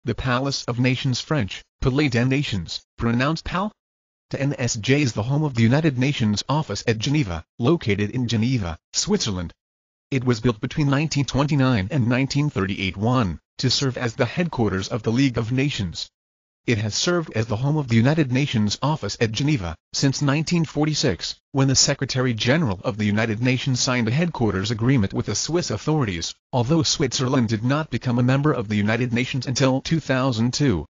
The Palace of Nations French, Palais des Nations, pronounced PAL. TNSJ is the home of the United Nations office at Geneva, located in Geneva, Switzerland. It was built between 1929 and 1938 to serve as the headquarters of the League of Nations. It has served as the home of the United Nations office at Geneva since 1946, when the Secretary-General of the United Nations signed a headquarters agreement with the Swiss authorities, although Switzerland did not become a member of the United Nations until 2002.